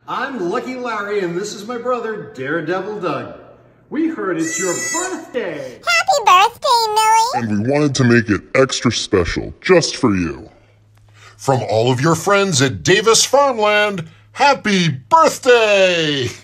I'm Lucky Larry, and this is my brother, Daredevil Doug. We heard it's your birthday. Happy birthday, Millie. And we wanted to make it extra special, just for you. From all of your friends at Davis Farmland, happy birthday!